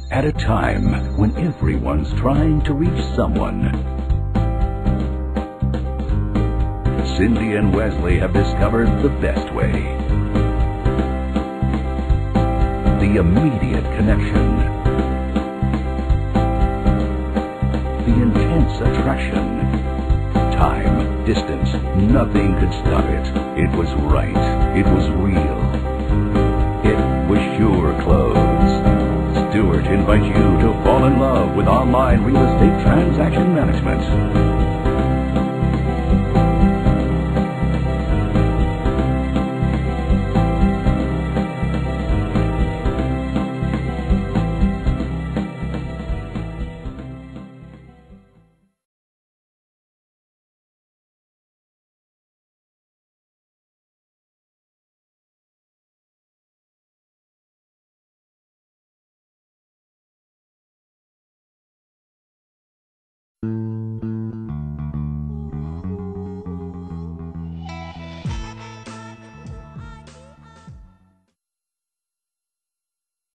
At a time when everyone's trying to reach someone, Cindy and Wesley have discovered the best way. The immediate connection. The intense attraction. Time, distance, nothing could stop it. It was right. It was real. It was sure close. Stewart invites you to fall in love with online real estate transaction management.